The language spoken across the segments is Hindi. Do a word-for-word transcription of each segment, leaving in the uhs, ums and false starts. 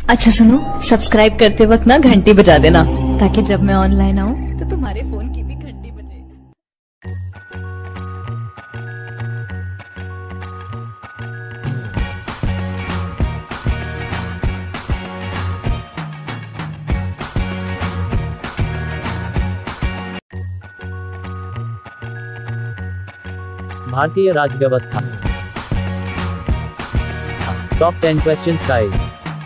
अच्छा सुनो, सब्सक्राइब करते वक्त ना घंटी बजा देना, ताकि जब मैं ऑनलाइन आऊँ तो तुम्हारे फोन की भी घंटी बजे। भारतीय राज्य व्यवस्था। Top ten questions guys.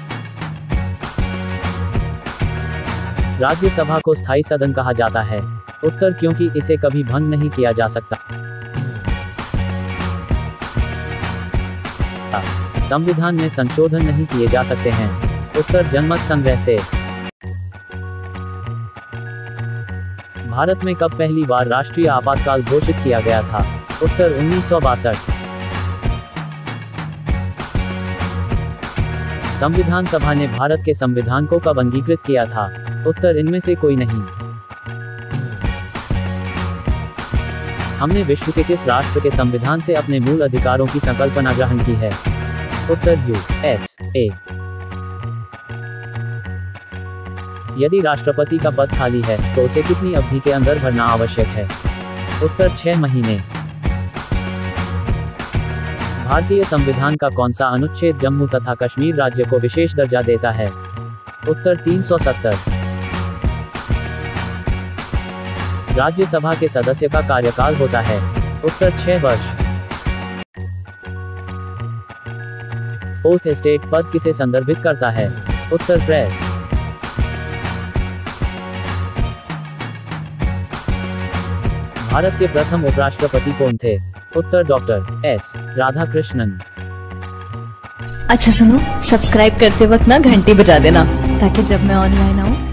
Rajya Sabha को स्थायी सदन कहा जाता है। उत्तर क्योंकि इसे कभी भंग नहीं किया जा सकता। संविधान में संशोधन नहीं किए जा सकते हैं। उत्तर जनमत संग्रह से। भारत में कब पहली बार राष्ट्रीय आपातकाल घोषित किया गया था? उत्तर उन्नीस सौ बासठ। संविधान सभा ने भारत के संविधान को कब अंगीकृत किया था? उत्तर इनमें से कोई नहीं। हमने विश्व के किस राष्ट्र के संविधान से अपने मूल अधिकारों की संकल्पना ग्रहण की है? उत्तर यू एस ए। यदि राष्ट्रपति का पद खाली है तो उसे कितनी अवधि के अंदर भरना आवश्यक है? उत्तर छह महीने। भारतीय संविधान का कौन सा अनुच्छेद जम्मू तथा कश्मीर राज्य को विशेष दर्जा देता है? उत्तर तीन सौ सत्तर। राज्यसभा के सदस्य का कार्यकाल होता है? उत्तर छह वर्ष। फोर्थ एस्टेट पद किसे संदर्भित करता है? उत्तर प्रेस। भारत के प्रथम उपराष्ट्रपति कौन थे? उत्तर डॉक्टर एस राधाकृष्णन। अच्छा सुनो, सब्सक्राइब करते वक्त ना घंटी बजा देना, ताकि जब मैं ऑनलाइन आऊँ